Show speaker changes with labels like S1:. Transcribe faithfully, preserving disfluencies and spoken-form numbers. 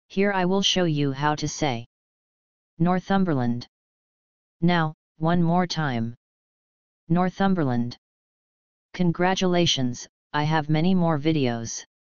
S1: Here I will show you how to say Northumberland. Now, one more time. Northumberland. Congratulations, I have many more videos.